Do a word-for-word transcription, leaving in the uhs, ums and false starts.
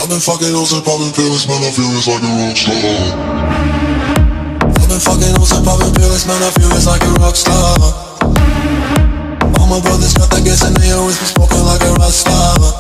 I've been fucking hoes and popping pills, man, I feel it's like a rock star. I've been fucking hoes and popping pills, man, I feel it's like a rock star. All my brothers got that gas and they always been smoking like a rock star.